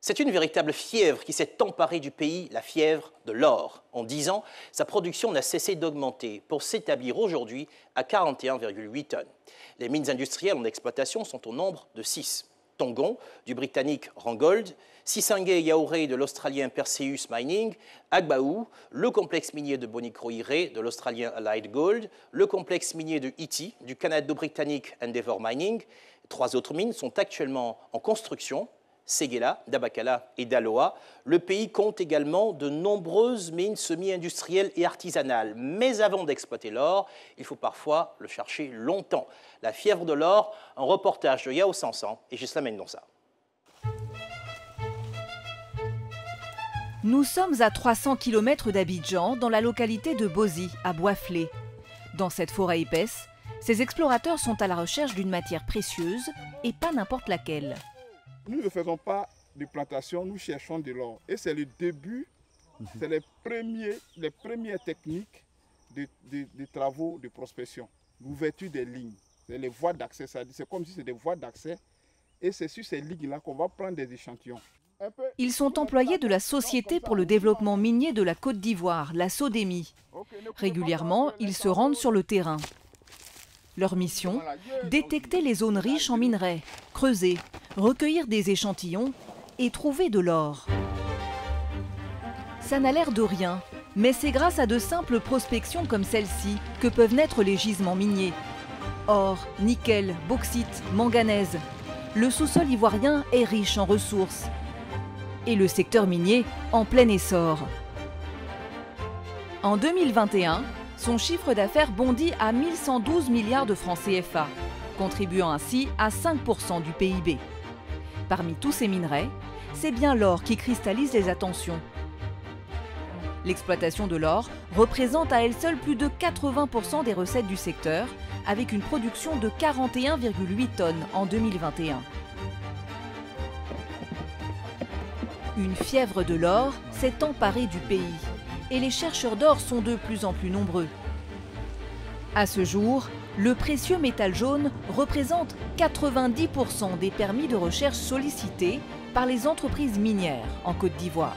C'est une véritable fièvre qui s'est emparée du pays, la fièvre de l'or. En 10 ans, sa production n'a cessé d'augmenter pour s'établir aujourd'hui à 41,8 tonnes. Les mines industrielles en exploitation sont au nombre de 6. Tongon, du britannique Randgold, Sissingué et Yaouré de l'australien Perseus Mining, Agbaou, le complexe minier de Bonikro-Iré de l'australien Allied Gold, le complexe minier de Ity du canado-britannique Endeavour Mining. 3 autres mines sont actuellement en construction. Séguéla, Dabakala et Daloa. Le pays compte également de nombreuses mines semi-industrielles et artisanales. Mais avant d'exploiter l'or, il faut parfois le chercher longtemps. La fièvre de l'or, un reportage de Yao Sansan et Gisela Mendonça. Nous sommes à 300 km d'Abidjan, dans la localité de Bozi, à Boisflé. Dans cette forêt épaisse, ces explorateurs sont à la recherche d'une matière précieuse et pas n'importe laquelle. Nous ne faisons pas de plantation, nous cherchons de l'or. Et c'est le début, c'est les premières techniques de travaux de prospection. L'ouverture des lignes, c'est les voies d'accès, c'est comme si c'était des voies d'accès. Et c'est sur ces lignes-là qu'on va prendre des échantillons. Ils sont employés de la Société pour le développement minier de la Côte d'Ivoire, la SODEMI. Régulièrement, ils se rendent sur le terrain. Leur mission, détecter les zones riches en minerais, creuser, recueillir des échantillons et trouver de l'or. Ça n'a l'air de rien, mais c'est grâce à de simples prospections comme celle-ci que peuvent naître les gisements miniers. Or, nickel, bauxite, manganèse. Le sous-sol ivoirien est riche en ressources. Et le secteur minier en plein essor. En 2021, son chiffre d'affaires bondit à 1112 milliards de francs CFA, contribuant ainsi à 5% du PIB. Parmi tous ces minerais, c'est bien l'or qui cristallise les attentions. L'exploitation de l'or représente à elle seule plus de 80% des recettes du secteur, avec une production de 41,8 tonnes en 2021. Une fièvre de l'or s'est emparée du pays et les chercheurs d'or sont de plus en plus nombreux. À ce jour, le précieux métal jaune représente 90% des permis de recherche sollicités par les entreprises minières en Côte d'Ivoire.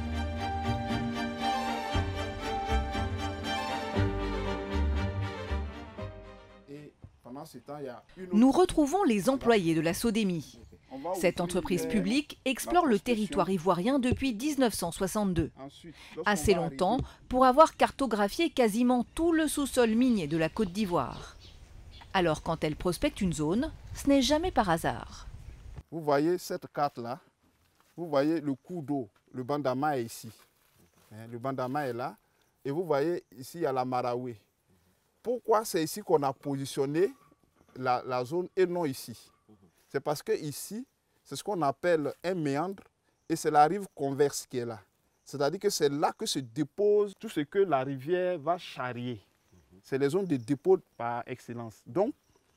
Nous retrouvons les employés de la SODEMI. Cette entreprise publique explore le territoire ivoirien depuis 1962. Assez longtemps pour avoir cartographié quasiment tout le sous-sol minier de la Côte d'Ivoire. Alors quand elle prospecte une zone, ce n'est jamais par hasard. Vous voyez cette carte-là, vous voyez le cours d'eau, le Bandama est ici. Le Bandama est là. Et vous voyez ici, il y a la Maraoué. Pourquoi c'est ici qu'on a positionné la zone et non ici? C'est parce que ici, c'est ce qu'on appelle un méandre et c'est la rive converse qui est là. C'est-à-dire que c'est là que se dépose tout ce que la rivière va charrier. C'est les zones de dépôt par excellence. Donc,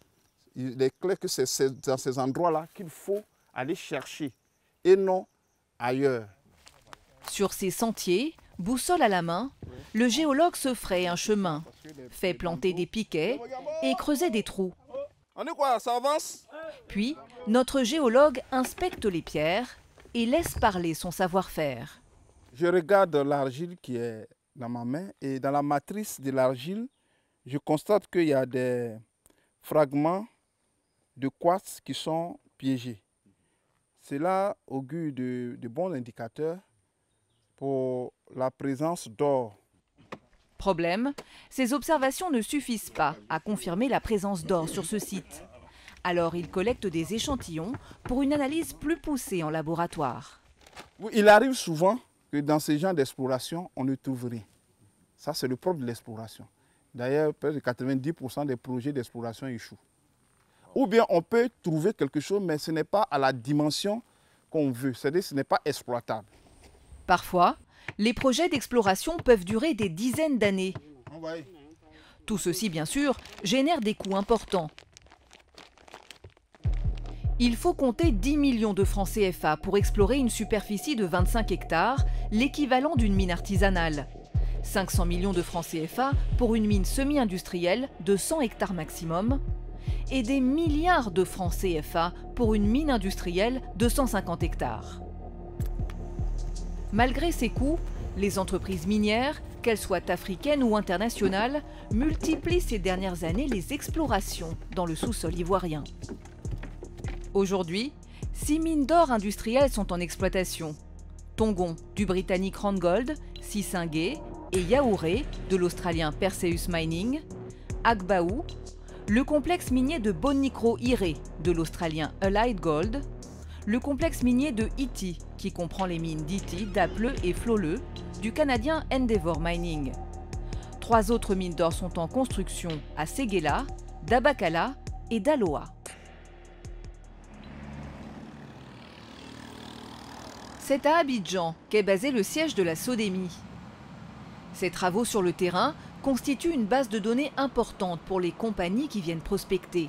il est clair que c'est dans ces endroits-là qu'il faut aller chercher et non ailleurs. Sur ces sentiers, boussole à la main, le géologue se fraye un chemin, fait planter des piquets et creuser des trous. On est quoi? Ça avance? Puis, notre géologue inspecte les pierres et laisse parler son savoir-faire. Je regarde l'argile qui est dans ma main et dans la matrice de l'argile, je constate qu'il y a des fragments de quartz qui sont piégés. Cela augure de bons indicateurs pour la présence d'or. Problème, ces observations ne suffisent pas à confirmer la présence d'or sur ce site. Alors il collecte des échantillons pour une analyse plus poussée en laboratoire. Il arrive souvent que dans ces genres d'exploration, on ne trouve rien. Ça, c'est le propre de l'exploration. D'ailleurs, près de 90% des projets d'exploration échouent. Ou bien on peut trouver quelque chose, mais ce n'est pas à la dimension qu'on veut. C'est-à-dire que ce n'est pas exploitable. Parfois, les projets d'exploration peuvent durer des dizaines d'années. Tout ceci, bien sûr, génère des coûts importants. Il faut compter 10 millions de francs CFA pour explorer une superficie de 25 hectares, l'équivalent d'une mine artisanale. 500 millions de francs CFA pour une mine semi-industrielle de 100 hectares maximum. Et des milliards de francs CFA pour une mine industrielle de 150 hectares. Malgré ces coûts, les entreprises minières, qu'elles soient africaines ou internationales, multiplient ces dernières années les explorations dans le sous-sol ivoirien. Aujourd'hui, 6 mines d'or industrielles sont en exploitation. Tongon du britannique Randgold, Sissingué et Yaouré de l'australien Perseus Mining, Agbaou, le complexe minier de Bonikro-Iré de l'australien Allied Gold, le complexe minier de Ity qui comprend les mines d'Ity, d'Apleux et Floleux du canadien Endeavour Mining. 3 autres mines d'or sont en construction à Séguéla, d'Abakala et d'Aloa. C'est à Abidjan qu'est basé le siège de la SODEMI. Ces travaux sur le terrain constituent une base de données importante pour les compagnies qui viennent prospecter.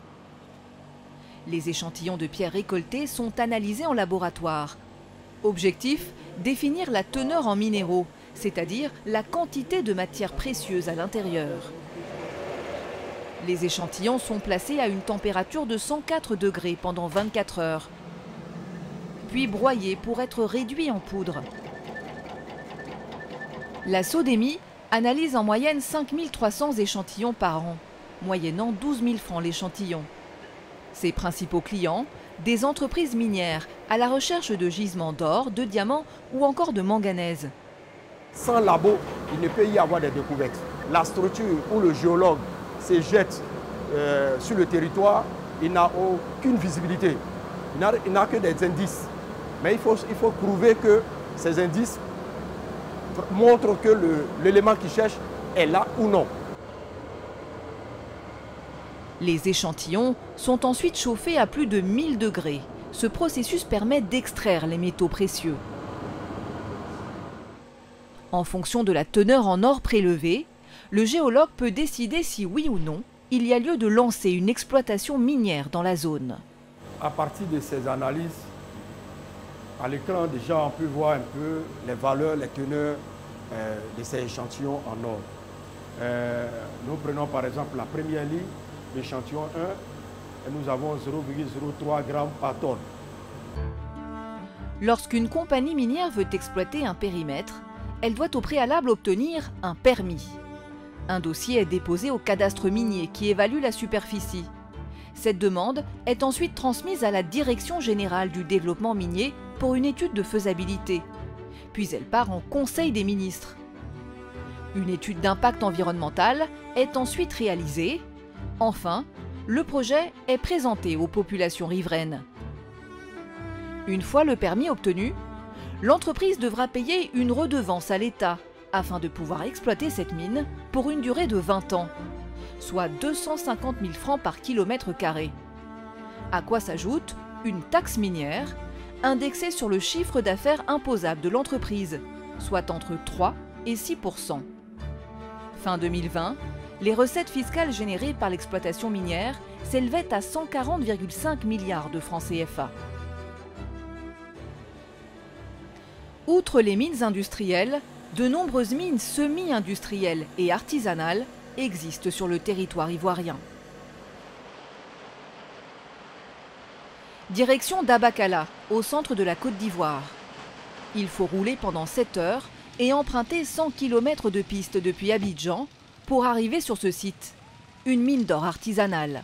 Les échantillons de pierres récoltés sont analysés en laboratoire. Objectif, définir la teneur en minéraux, c'est-à-dire la quantité de matières précieuses à l'intérieur. Les échantillons sont placés à une température de 104 degrés pendant 24 heures, puis broyés pour être réduits en poudre. La SODEMI analyse en moyenne 5300 échantillons par an, moyennant 12 000 francs l'échantillon. Ses principaux clients, des entreprises minières à la recherche de gisements d'or, de diamants ou encore de manganèse. Sans labo, il ne peut y avoir des découvertes. La structure où le géologue se jette sur le territoire, il n'a aucune visibilité. Il n'a que des indices. Mais il faut prouver que ces indices montrent que l'élément qu'il cherche est là ou non. Les échantillons sont ensuite chauffés à plus de 1000 degrés. Ce processus permet d'extraire les métaux précieux. En fonction de la teneur en or prélevée, le géologue peut décider si oui ou non il y a lieu de lancer une exploitation minière dans la zone. À partir de ces analyses, à l'écran déjà on peut voir un peu les valeurs, les teneurs de ces échantillons en or. Nous prenons par exemple la première ligne, l'échantillon 1, et nous avons 0,03 grammes par tonne. Lorsqu'une compagnie minière veut exploiter un périmètre, elle doit au préalable obtenir un permis. Un dossier est déposé au cadastre minier qui évalue la superficie. Cette demande est ensuite transmise à la Direction générale du développement minier pour une étude de faisabilité. Puis elle part en Conseil des ministres. Une étude d'impact environnemental est ensuite réalisée. Enfin, le projet est présenté aux populations riveraines. Une fois le permis obtenu, l'entreprise devra payer une redevance à l'État afin de pouvoir exploiter cette mine pour une durée de 20 ans, soit 250 000 francs par kilomètre carré. À quoi s'ajoute une taxe minière indexée sur le chiffre d'affaires imposable de l'entreprise, soit entre 3 et 6%. Fin 2020, les recettes fiscales générées par l'exploitation minière s'élevaient à 140,5 milliards de francs CFA. Outre les mines industrielles, de nombreuses mines semi-industrielles et artisanales existent sur le territoire ivoirien. Direction d'Abakala, au centre de la Côte d'Ivoire. Il faut rouler pendant 7 heures et emprunter 100 km de piste depuis Abidjan pour arriver sur ce site, une mine d'or artisanale.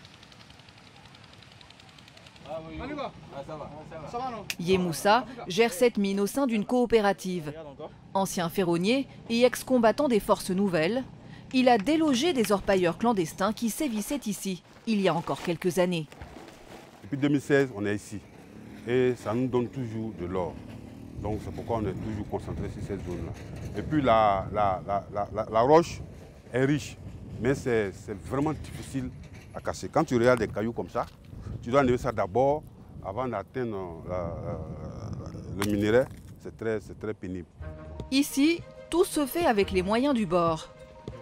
Yemoussa gère cette mine au sein d'une coopérative. Ancien ferronnier et ex-combattant des forces nouvelles, il a délogé des orpailleurs clandestins qui sévissaient ici, il y a encore quelques années. Depuis 2016, on est ici et ça nous donne toujours de l'or. Donc c'est pourquoi on est toujours concentré sur cette zone-là. Et puis la roche est riche, mais c'est vraiment difficile à casser. Quand tu regardes des cailloux comme ça, tu dois enlever ça d'abord avant d'atteindre le minerai. C'est très pénible. Ici, tout se fait avec les moyens du bord.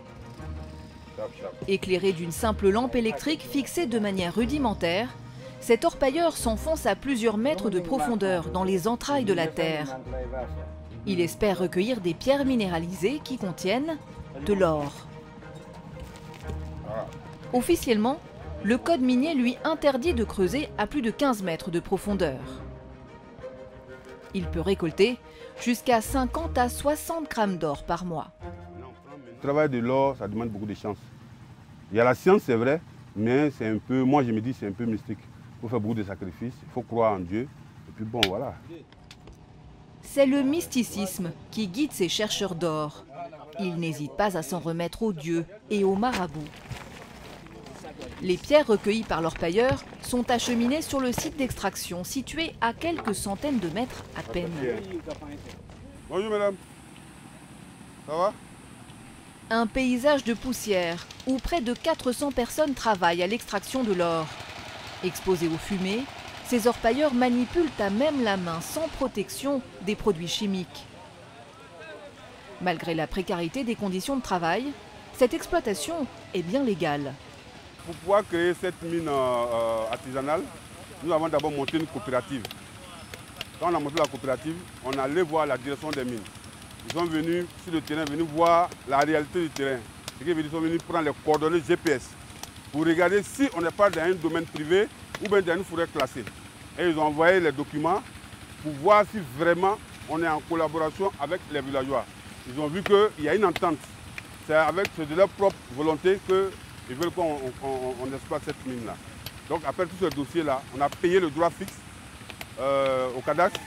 Éclairé d'une simple lampe électrique fixée de manière rudimentaire, cet orpailleur s'enfonce à plusieurs mètres de profondeur dans les entrailles de la terre. Il espère recueillir des pierres minéralisées qui contiennent de l'or. Officiellement, le code minier lui interdit de creuser à plus de 15 mètres de profondeur. Il peut récolter jusqu'à 50 à 60 grammes d'or par mois. Le travail de l'or, ça demande beaucoup de chance. Il y a la science, c'est vrai, mais c'est un peu, moi je me dis, c'est un peu mystique. Il faut faire beaucoup de sacrifices, il faut croire en Dieu, et puis bon, voilà. C'est le mysticisme qui guide ces chercheurs d'or. Ils n'hésitent pas à s'en remettre aux dieux et aux marabouts. Les pierres recueillies par l'orpailleur sont acheminées sur le site d'extraction, situé à quelques centaines de mètres à peine. Bonjour madame, ça va? Un paysage de poussière où près de 400 personnes travaillent à l'extraction de l'or. Exposés aux fumées, ces orpailleurs manipulent à même la main, sans protection, des produits chimiques. Malgré la précarité des conditions de travail, cette exploitation est bien légale. Pour pouvoir créer cette mine artisanale, nous avons d'abord monté une coopérative. Quand on a monté la coopérative, on allait voir la direction des mines. Ils sont venus sur le terrain, venus voir la réalité du terrain. Ils sont venus prendre les coordonnées GPS pour regarder si on n'est pas dans un domaine privé ou bien dans une forêt classée. Et ils ont envoyé les documents pour voir si vraiment on est en collaboration avec les villageois. Ils ont vu qu'il y a une entente. C'est de leur propre volonté qu'ils veulent qu'on exploite cette mine-là. Donc après tout ce dossier-là, on a payé le droit fixe au cadastre.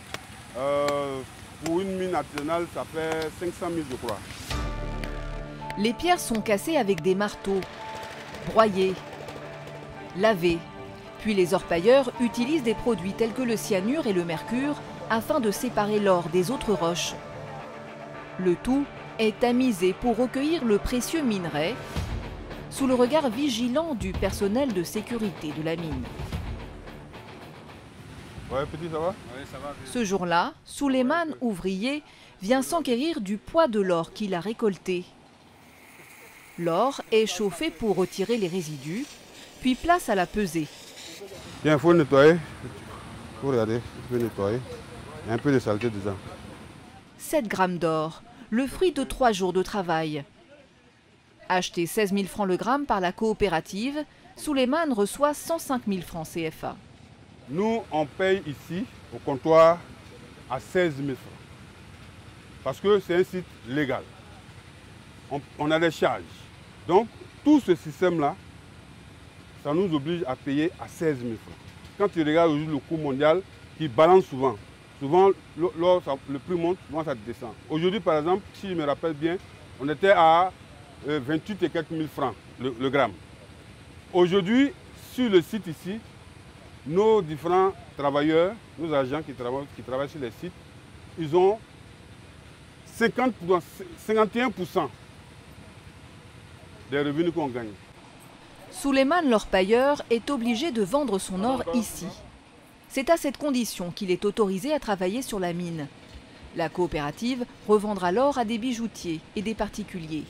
Pour une mine artisanale, ça fait 500 000, je crois. Les pierres sont cassées avec des marteaux, broyées, lavées. Puis les orpailleurs utilisent des produits tels que le cyanure et le mercure afin de séparer l'or des autres roches. Le tout est tamisé pour recueillir le précieux minerai sous le regard vigilant du personnel de sécurité de la mine. Ouais, petit, ça va? Ouais, ça va. Ce jour-là, Souleymane, ouvrier, vient s'enquérir du poids de l'or qu'il a récolté. L'or est chauffé pour retirer les résidus, puis place à la pesée. Il faut nettoyer. Il faut regarder, il faut nettoyer. Il y a un peu de saleté dedans. 7 grammes d'or, le fruit de 3 jours de travail. Acheté 16 000 francs le gramme par la coopérative, Souleymane reçoit 105 000 francs CFA. Nous, on paye ici, au comptoir, à 16 000 francs. Parce que c'est un site légal. On a des charges. Donc, tout ce système-là, ça nous oblige à payer à 16 000 francs. Quand tu regardes aujourd'hui le coût mondial, qui balance souvent. Souvent, le prix monte, souvent ça descend. Aujourd'hui, par exemple, si je me rappelle bien, on était à 28 et quelques mille francs le gramme. Aujourd'hui, sur le site ici, nos différents travailleurs, nos agents qui travaillent sur les sites, ils ont 51% des revenus qu'on gagne. Souleymane, l'orpailleur, est obligé de vendre son or ici. C'est à cette condition qu'il est autorisé à travailler sur la mine. La coopérative revendra l'or à des bijoutiers et des particuliers.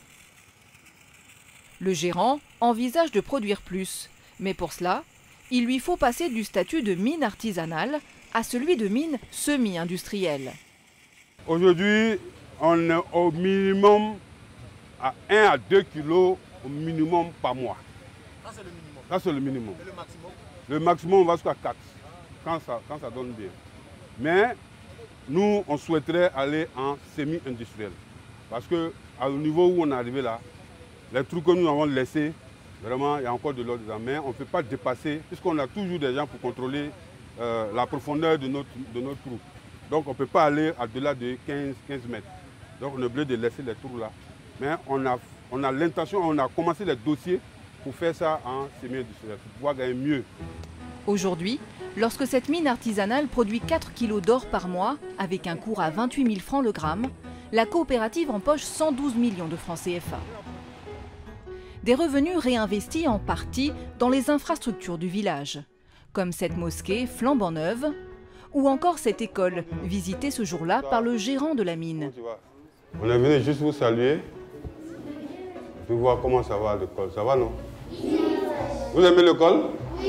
Le gérant envisage de produire plus, mais pour cela, il lui faut passer du statut de mine artisanale à celui de mine semi-industrielle. Aujourd'hui, on est au minimum à 1 à 2 kilos au minimum par mois. Ça, c'est le minimum. Ça, c'est le minimum. Et le maximum? Le maximum, on va jusqu'à 4, quand ça donne bien. Mais nous, on souhaiterait aller en semi-industriel. Parce qu'au niveau où on est arrivé là, les trous que nous avons laissés, vraiment, il y a encore de l'eau dedans. Mais on ne peut pas dépasser, puisqu'on a toujours des gens pour contrôler la profondeur de notre trou. Donc on ne peut pas aller au-delà de 15 mètres. Donc on est obligé de laisser les trous là. Mais on a l'intention, on a commencé les dossiers pour faire ça en semi-industriel, pour pouvoir gagner mieux. Aujourd'hui, lorsque cette mine artisanale produit 4 kilos d'or par mois, avec un cours à 28 000 francs le gramme, la coopérative empoche 112 millions de francs CFA. Des revenus réinvestis en partie dans les infrastructures du village, comme cette mosquée flambant neuve, ou encore cette école, visitée ce jour-là par le gérant de la mine. On est venu juste vous saluer, pour voir comment ça va à l'école. Ça va, non? Vous aimez l'école?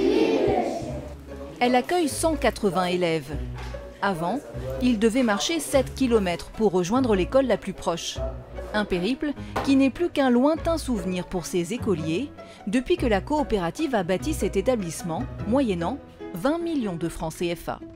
Elle accueille 180 élèves. Avant, ils devaient marcher 7 km pour rejoindre l'école la plus proche. Un périple qui n'est plus qu'un lointain souvenir pour ces écoliers, depuis que la coopérative a bâti cet établissement, moyennant 20 millions de francs CFA.